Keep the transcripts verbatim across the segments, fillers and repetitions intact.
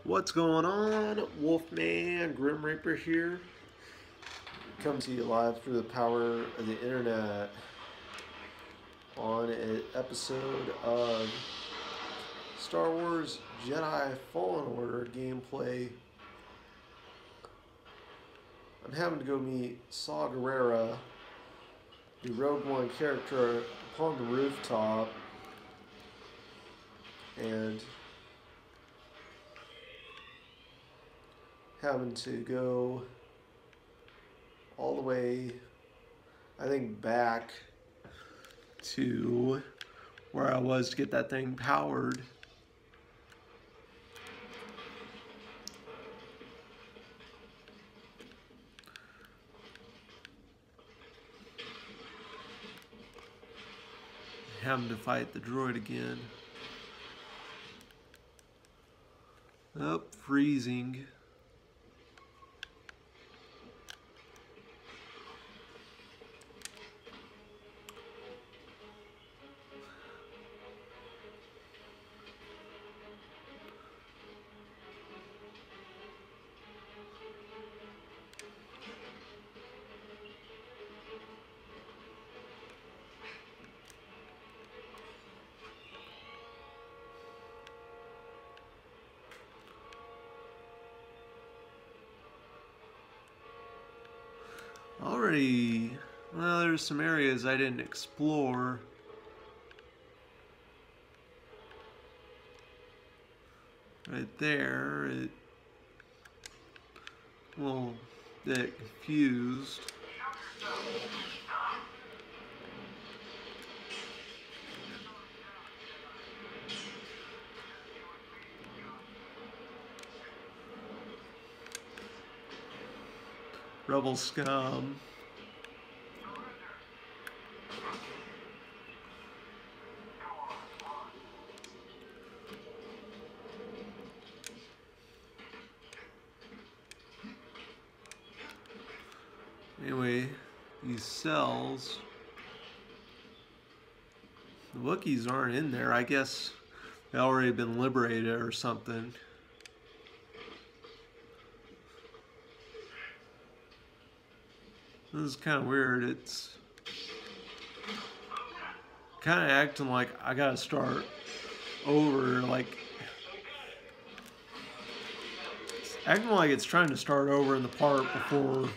What's going on? Wolfman Grim Reaper here. Come to you live through the power of the internet on an episode of Star Wars Jedi Fallen Order gameplay. I'm having to go meet Saw Gerrera, the Rogue One character, upon the rooftop, and having to go all the way, I think, back to where I was to get that thing powered. Having to fight the droid again. Oh, freezing. Already, well, there's some areas I didn't explore. Right there, it a little bit confused. Rebel scum. Anyway, these cells. The Wookiees aren't in there. I guess they already been liberated or something. This is kind of weird. It's kind of acting like I gotta start over, like it's acting like it's trying to start over in the part before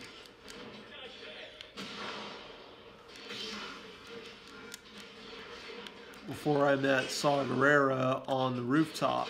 before I met Saw Gerrera on the rooftop.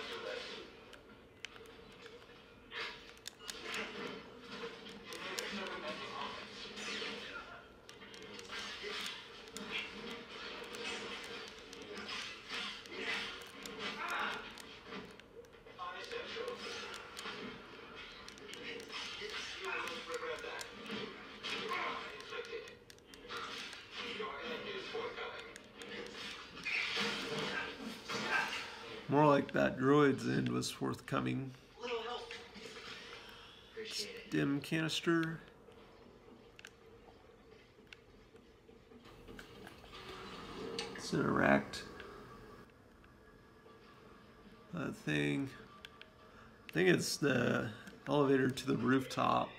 More like that droid's end was forthcoming. Stim canister. Let's interact. That thing. I think it's the elevator to the rooftop.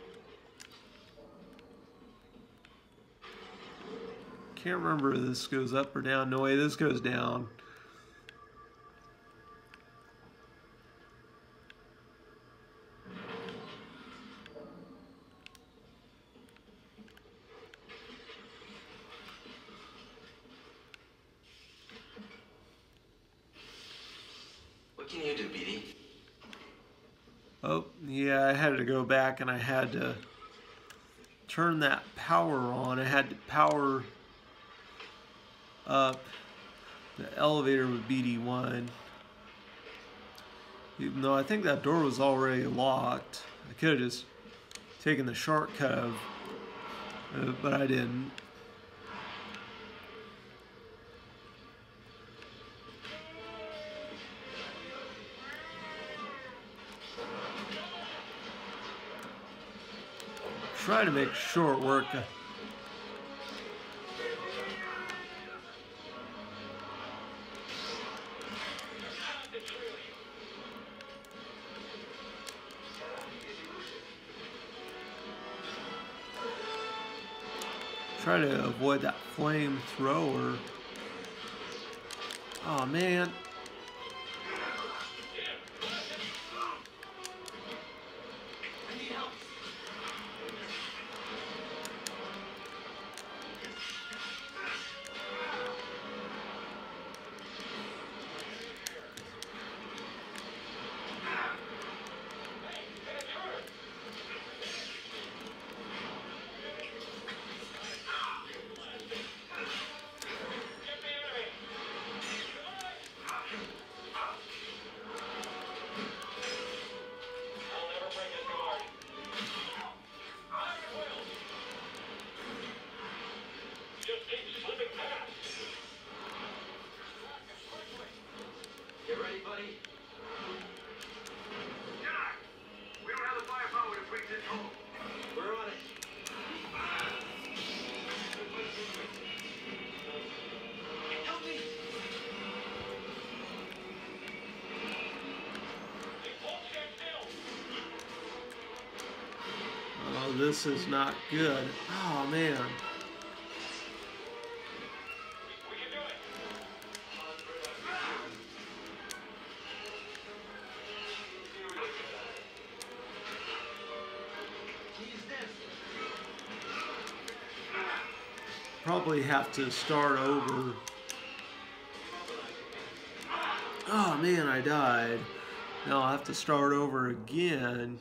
Can't remember if this goes up or down. No way, this goes down. What can you do, B D? Oh, yeah, I had to go back and I had to turn that power on. I had to power up the elevator with B D one. Even though I think that door was already locked. I could have just taken the shortcut, of, uh, but I didn't. Try to make short work. Try to avoid that flamethrower. Oh man. Oh, this is not good. Oh man. Probably have to start over. Oh man, I died. Now I'll have to start over again.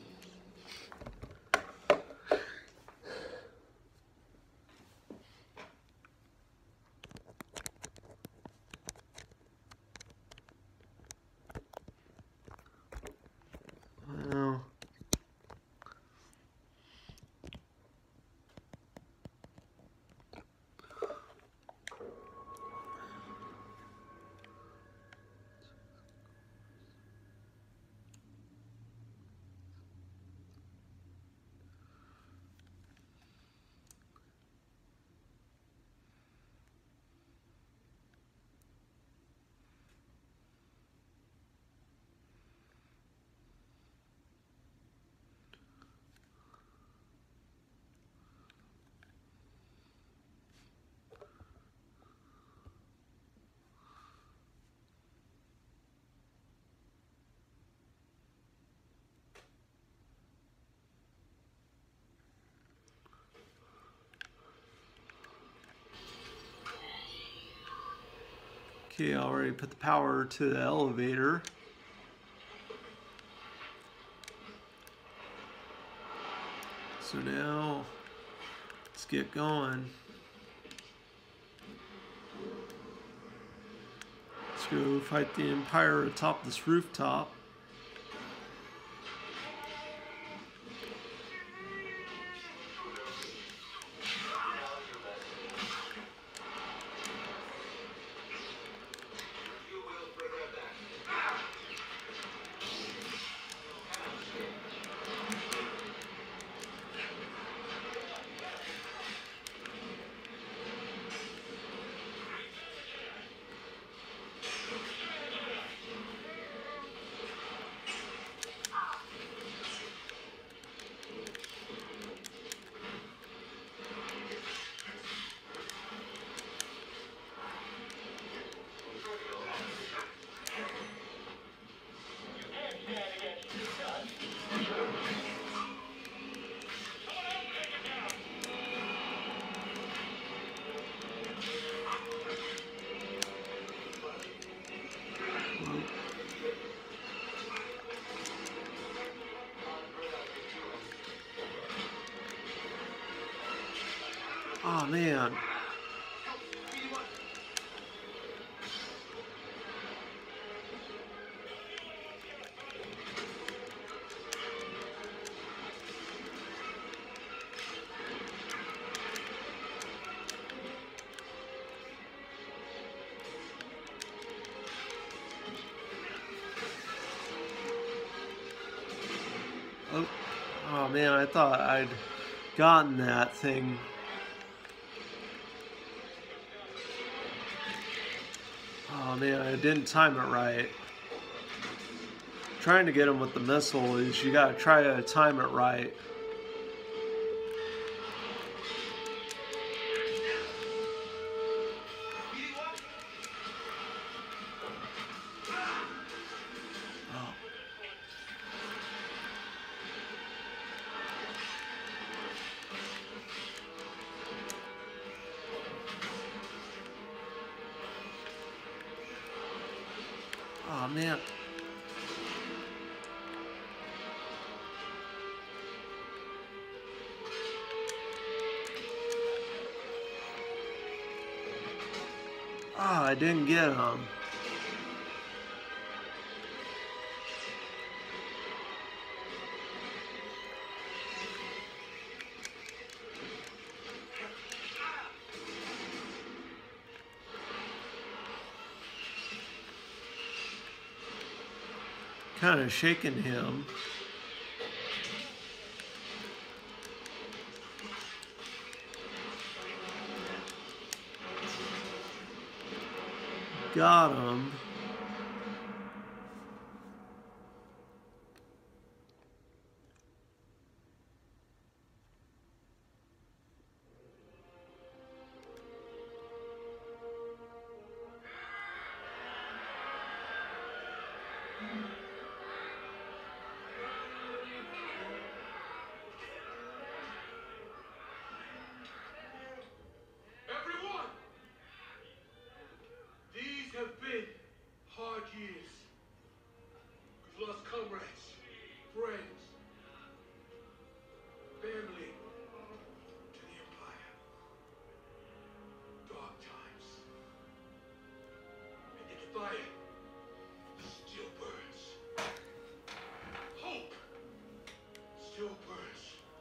Well, okay, I already put the power to the elevator. So now, let's get going. Let's go fight the Empire atop this rooftop. Oh man. Oh, oh man, I thought I'd gotten that thing. Oh man, I didn't time it right. Trying to get him with the missile is you gotta try to time it right. Ah, I didn't get him. Kind of shaking him. Got him. Everyone! These have been hard years. We've lost comrades, friends, family to the Empire. Dark times. And yet the fire still burns. Hope still burns.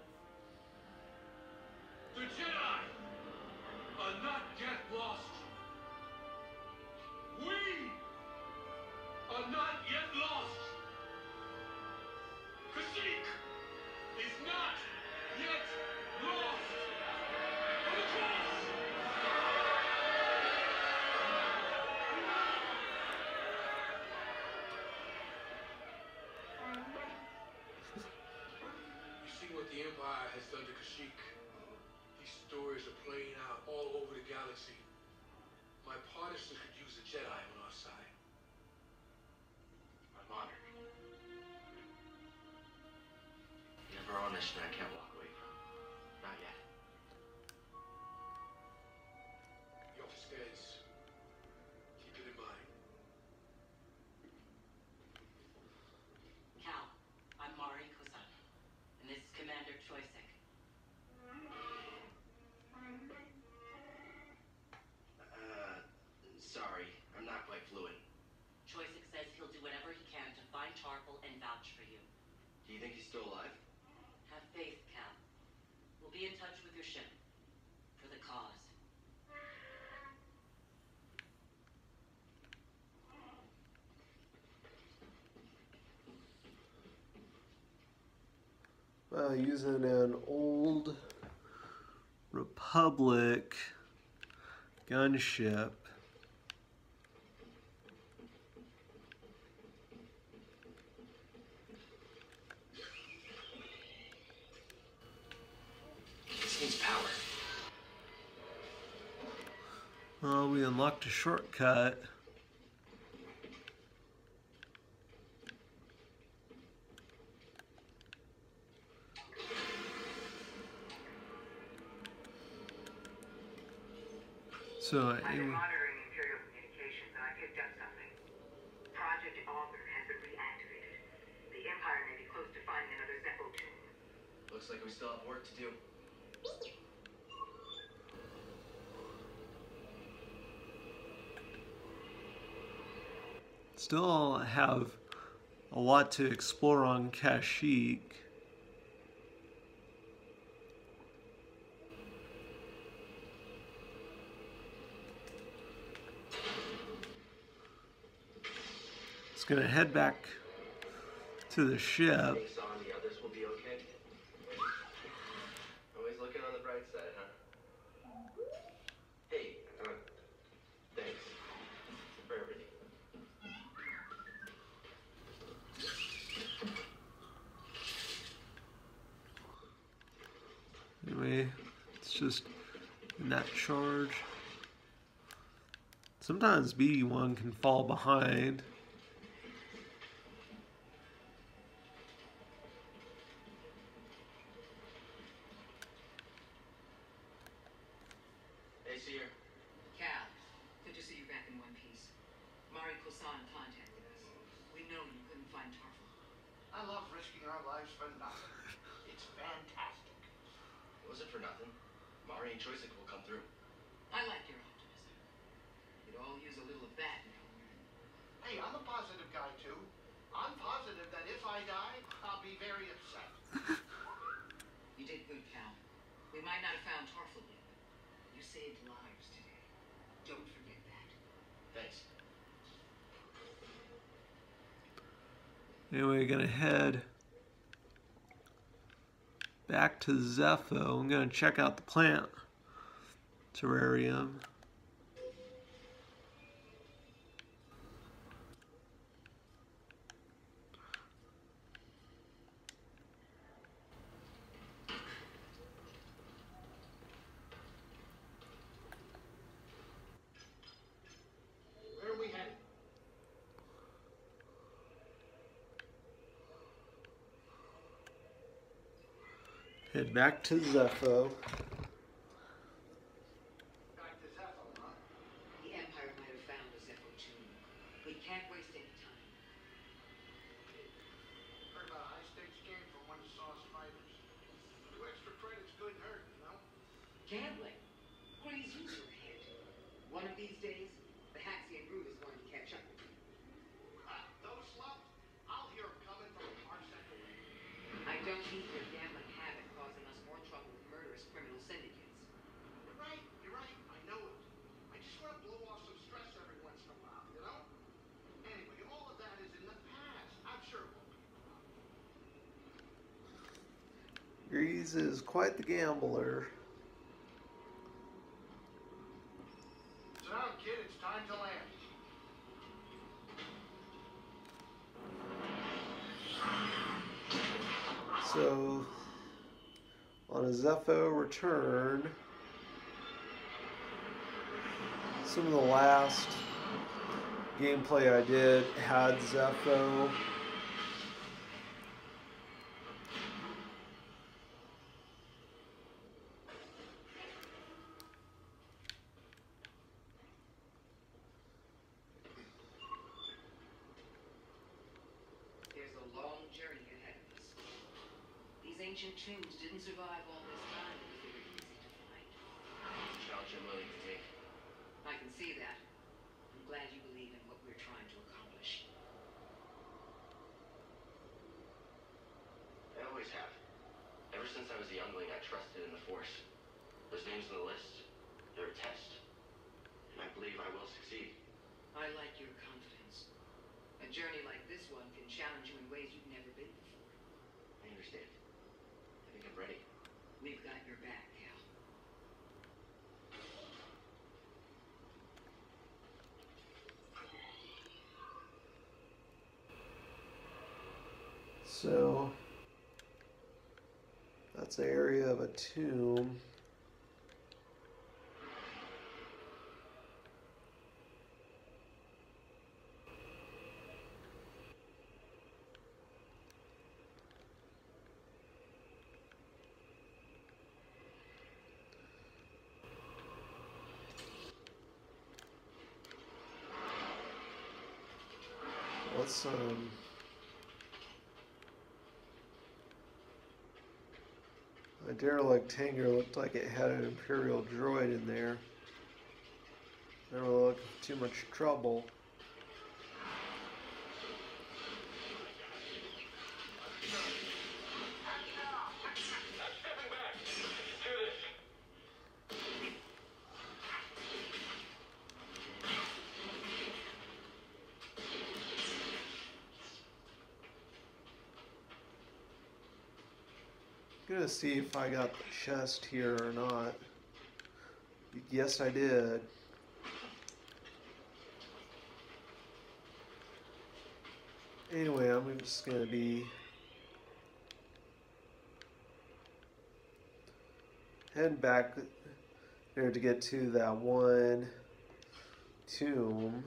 The Jedi are not yet lost. We are not yet lost. Kashyyyk is not yet lost. For the cause! You see what the Empire has done to Kashyyyk. These stories are playing out all over the galaxy. My partisans could use a Jedi on our side. I'm honored. Never on mission I can't walk away from. Not yet. Your stance. Keep it in mind. Cal, I'm Mari Kosan, and this is Commander Choisek. Uh, sorry. I'm not quite fluent. Choisek says he'll do whatever he can to find Tarful and vouch for you. Do you think he's still alive? Have faith, Cal. We'll be in touch with your ship. For the cause. Uh, using an old Republic gunship. This needs power. Well, we unlocked a shortcut. So, I've been anyway, monitoring Imperial communications and I picked up something. Project Augur has been reactivated. The Empire may be close to finding another Zeppo tomb. Looks like we still have work to do. still have a lot to explore on Kashyyyk. It's gonna head back to the ship. Think Saw and the others will be okay? Always looking on the bright side, huh? Hey, uh, thanks for everything. Anyway, it's just in that charge. Sometimes B one can fall behind. Hey, Seer. Cal, good to see you back in one piece. Mari Kosan contacted us. We know you couldn't find Tarful. I love risking our lives for nothing. It's fantastic. It wasn't for nothing. Mari and Choisek will come through. I like your optimism. You could all use a little of that now. Hey, I'm a positive guy too. I'm positive that if I die, I'll be very upset. You did good, Cal. We might not have found Tarful yet, but you saved lives today. Don't forget that. Thanks. Anyway, gonna head back to Zepho. I'm gonna check out the plant terrarium. Where are we headed? Head back to Zepho. Back to Zepho, huh? The Empire might have found a Zepho tomb. We can't waste any time. Heard about a high-stakes game for one that saw spiders. Two extra credits couldn't hurt, you know? Gambling. Please use your head. One of these days, the Haxian brood is going to catch up with you. Ah, those slugs, I'll hear them coming from a parsec away. I don't need your gambling habit causing us more trouble with murderous criminal syndicates. You're right, you're right, I know it. I just want to blow off some stress every once in a while, you know? Anyway, all of that is in the past. I'm sure it won't be a problem. Grease is quite the gambler. Sit down, kid, it's time to land. So, on a Zepho return, some of the last gameplay I did had Zepho. There's a long journey ahead of us. These ancient tombs didn't survive all this time because they were easy to find. It's a challenge I'm willing to take. I can see that. I'm glad you believe in what we're trying to accomplish. I always have. Ever since I was a youngling, I trusted in the Force. Those names on the list, they're a test. And I believe I will succeed. I like your confidence. A journey like this one can challenge you in ways you've never been before. I understand. I think I'm ready. We've got your back, Cal. So, that's the area of a tomb. Let's um a derelict hangar looked like it had an Imperial droid in there. Never looked too much trouble. Gonna see if I got the chest here or not. Yes, I did. Anyway, I'm just gonna be heading back there to get to that one tomb.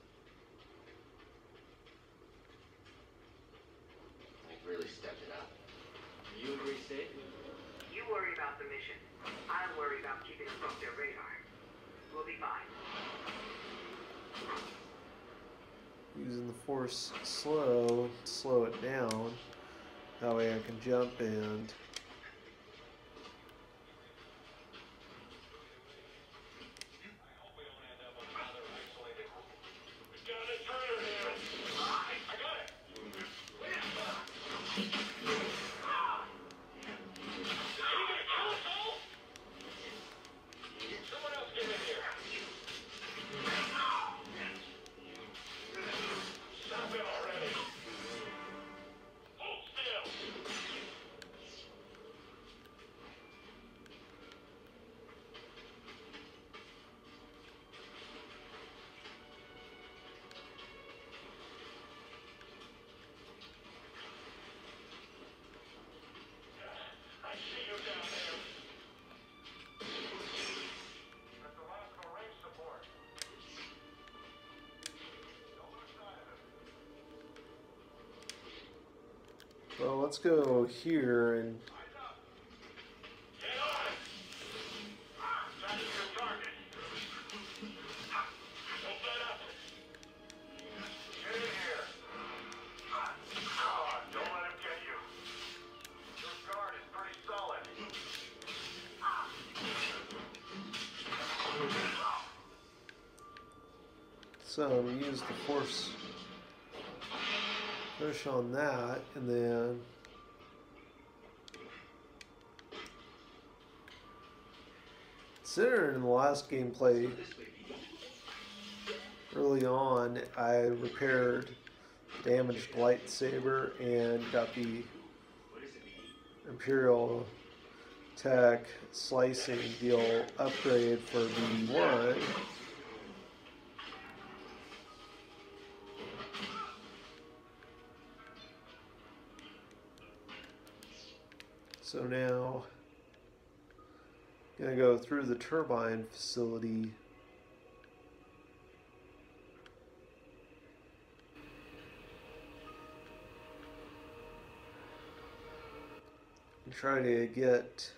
I've really stepped it up. You agree, Sid? You worry about the mission. I'll worry about keeping us off their radar. We'll be fine. Using the Force slow, slow it down. That way I can jump and see you down there. That's the last of our range support. Don't lose sight of it. Well, let's go here and Eyes up. Get on it. That's your target. Don't let up. Get in here. Come on, don't let him get you. Your guard is pretty solid. so I'm gonna use the force push on that, and then considering in the last gameplay early on I repaired damaged lightsaber and got the Imperial Tech slicing deal upgrade for B one. So now I'm gonna go through the turbine facility and try to get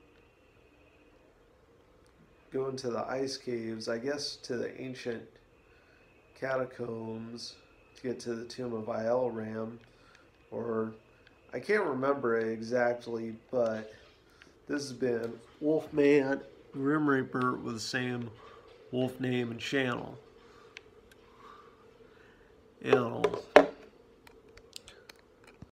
go into the ice caves, I guess to the ancient catacombs to get to the tomb of Aiel-Ram, or I can't remember it exactly, but this has been Wolfman Grim Reaper with the same wolf name and channel. And I'll